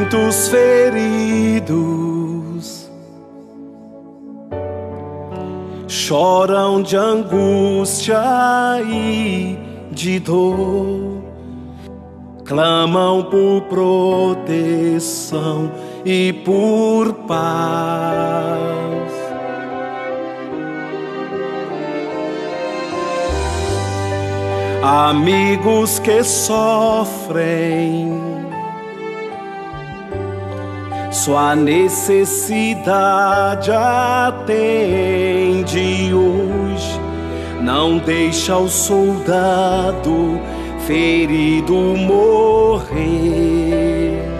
muitos feridos choram de angústia e de dor, clamam por proteção e por paz. Amigos que sofrem, sua necessidade atende hoje. Não deixa o soldado ferido morrer.